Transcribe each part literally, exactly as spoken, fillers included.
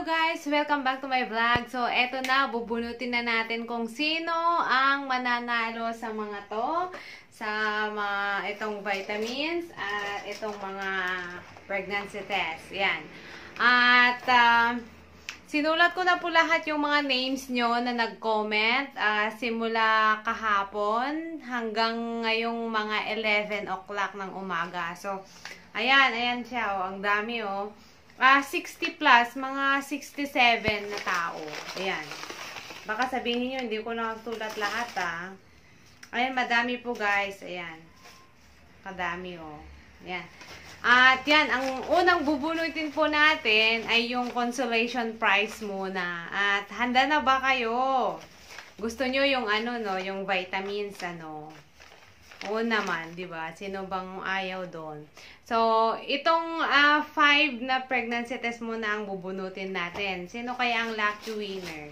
guys! Welcome back to my vlog. So, eto na, bubunutin na natin kung sino ang mananalo sa mga to, sa mga itong vitamins at itong mga pregnancy test. Yan. At, uh, sinulat ko na po lahat yung mga names nyo na nag-comment uh, simula kahapon hanggang ngayong mga eleven o'clock ng umaga. So, ayan, ayan siya. Oh, ang dami oh. Ah, sixty plus, mga sixty-seven na tao. Ayan. Baka sabihin niyo hindi ko nakasulat lahat ah. Ayan, madami po guys. Ayan. Kadami oh. Ayan. At yan, ang unang bubunutin po natin ay yung consolation prize muna. At handa na ba kayo? Gusto nyo yung ano no, yung vitamins ano? Oo naman, di ba? Sino bang ayaw doon? So, itong uh, five na pregnancy test muna ang bubunutin natin. Sino kaya ang lucky winner?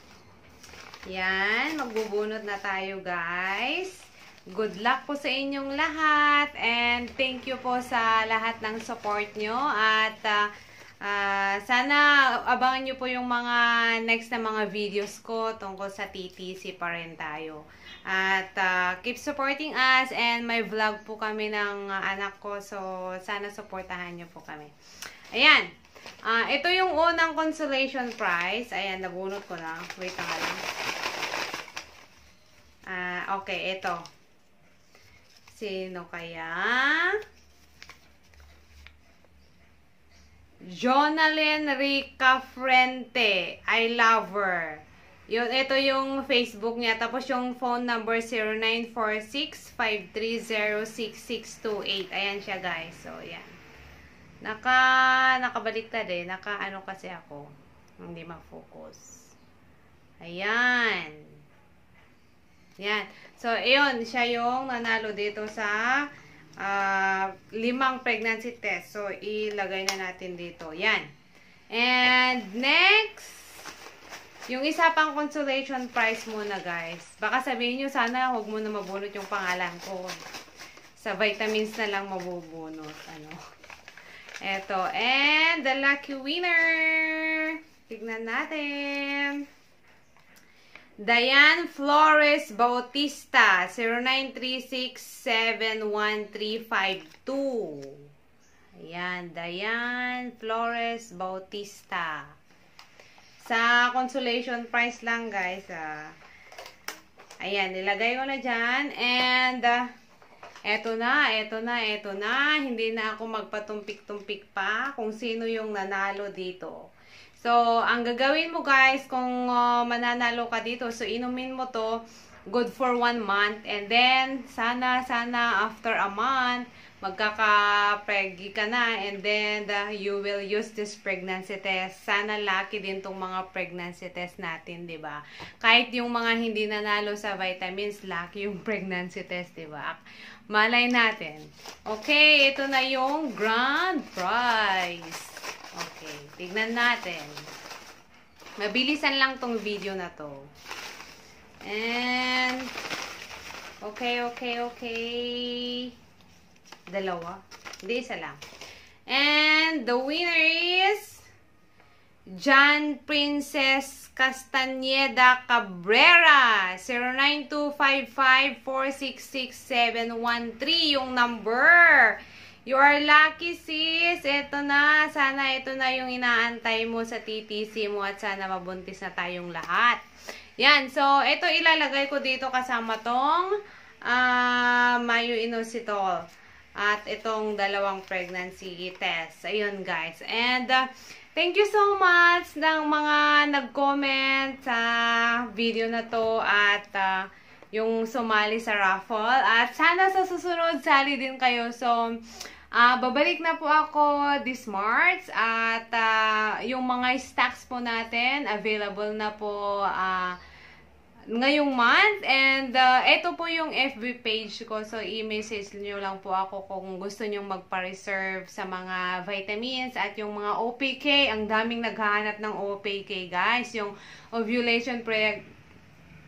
Yan, magbubunot na tayo guys. Good luck po sa inyong lahat. And thank you po sa lahat ng support nyo. At uh, uh, sana abangan nyo po yung mga next na mga videos ko tungkol sa T T C pa rin tayo. At uh, keep supporting us, and may vlog po kami ng uh, anak ko, so sana supportahan nyo po kami. Ayan, uh, ito yung unang consolation prize. Ayan, nabunot ko na. Wait lang lang. Uh, okay, ito. Sino kaya? Jonalyn Rica Frente. I love her. Yun, ito yung Facebook niya. Tapos yung phone number zero nine four six, five three zero, six six two eight. Ayan siya guys. So, ayan. Naka, nakabaliktad eh. Naka ano kasi ako. Hindi ma-focus. Ayan. Ayan. So, ayun. Siya yung nanalo dito sa uh, limang pregnancy test. So, ilagay na natin dito. Ayan. And next, yung isa pang consolation prize muna guys. Baka sabihin nyo sana huwag mo na mabunot yung pangalan ko. Sa vitamins na lang mabubunot. Ano? Eto. And the lucky winner. Tignan natin. Diane Flores Bautista. zero nine three six, seven one three five two. Ayan. Diane Flores Bautista. Sa consolation prize lang guys. Ah. Ayan, nilagay ko na dyan. And, uh, eto na, eto na, eto na. Hindi na ako magpatumpik-tumpik pa kung sino yung nanalo dito. So, ang gagawin mo guys, kung uh, mananalo ka dito, so inumin mo to, good for one month. And then, sana, sana, after a month, magkaka-preggy ka na, and then uh, you will use this pregnancy test. Sana lucky din tong mga pregnancy test natin, 'di ba? Kahit yung mga hindi nanalo sa vitamins, lucky yung pregnancy test, 'di ba? Malay natin. Okay, ito na yung grand prize. Okay, tignan natin. Mabilisan lang tong video na to. And okay, okay, okay. Dalawa. Hindi, isa lang. And the winner is John Princess Castañeda Cabrera. zero nine two five five, four six six, seven one three yung number. You are lucky sis. Ito na. Sana ito na yung inaantay mo sa T T C mo at sana mabuntis na tayong lahat. Yan. So, ito ilalagay ko dito kasama tong uh, Myo-inositol. At itong dalawang pregnancy test. Ayun guys. And uh, thank you so much ng mga nag-comment sa video na to at uh, yung sumali sa raffle. At sana sa susunod sali din kayo. So, uh, babalik na po ako this March. At uh, yung mga stocks po natin, available na po uh, ngayong month. And uh, ito po yung F B page ko. So, i-message nyo lang po ako kung gusto nyo magpa-reserve sa mga vitamins at yung mga O P K. Ang daming naghahanap ng O P K guys. Yung ovulation pre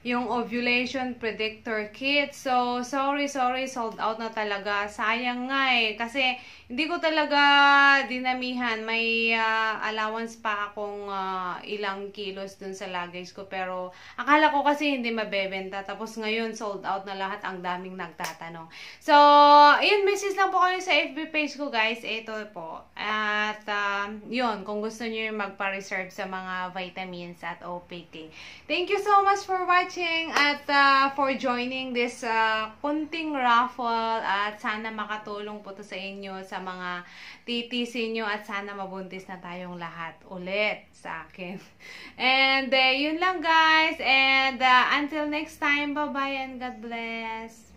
yung ovulation predictor kit. So, sorry, sorry, sold out na talaga. Sayang nga eh. Kasi, hindi ko talaga dinamihan. May uh, allowance pa akong uh, ilang kilos dun sa luggage ko. Pero, akala ko kasi hindi mabebenta. Tapos ngayon, sold out na lahat. Ang daming nagtatanong. So, ayun, message lang po kayo sa F B page ko, guys. Ito po. At, uh, yun, kung gusto nyo yung magpa-reserve sa mga vitamins at O P K. Thank you so much for watching. At uh, for joining this uh, kunting raffle, at sana makatulong po to sa inyo sa mga titisin nyo, at sana mabuntis na tayong lahat ulit sa akin. And uh, yun lang guys, and uh, until next time, bye bye and God bless.